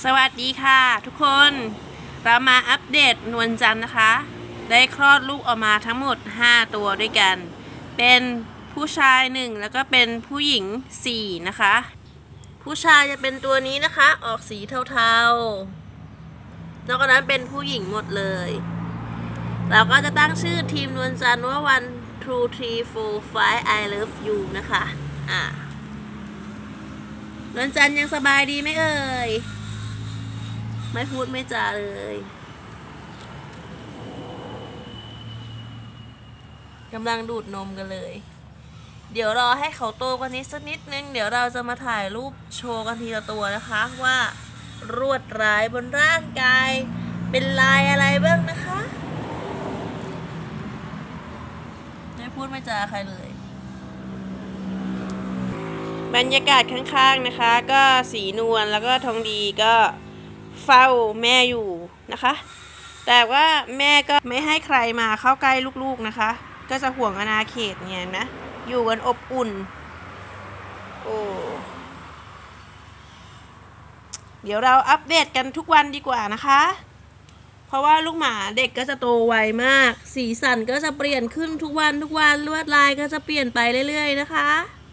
สวัสดีค่ะทุกคนเรามาอัปเดตนวลจันทร์นะคะได้คลอดลูกออกมาทั้งหมด5ตัวด้วยกันเป็นผู้ชาย1แล้วก็เป็นผู้หญิง4นะคะผู้ชายจะเป็นตัวนี้นะคะออกสีเทาๆนอกจากนั้นเป็นผู้หญิงหมดเลยเราก็จะตั้งชื่อทีมนวลจันทร์ว่า 1 2 3 4 5 I love you นะคะนวลจันทร์ยังสบายดีไหมเอ่ยไม่พูดไม่จาเลยกำลังดูดนมกันเลยเดี๋ยวรอให้เขาโตกว่านี้สักนิดนึงเดี๋ยวเราจะมาถ่ายรูปโชว์กันทีละตัวนะคะว่ารวดลายบนร่างกายเป็นลายอะไรบ้างนะคะไม่พูดไม่จาใครเลยบรรยากาศข้างๆนะคะก็สีนวลแล้วก็ทองดีก็เฝ้าแม่อยู่นะคะแต่ว่าแม่ก็ไม่ให้ใครมาเข้าใกล้ลูกๆนะคะก็จะห่วงอาณาเขตเนี่ยนะอยู่กันอบอุ่นโอ้เดี๋ยวเราอัปเดตกันทุกวันดีกว่านะคะเพราะว่าลูกหมาเด็กก็จะโตไวมากสีสันก็จะเปลี่ยนขึ้นทุกวันลวดลายก็จะเปลี่ยนไปเรื่อยๆนะคะ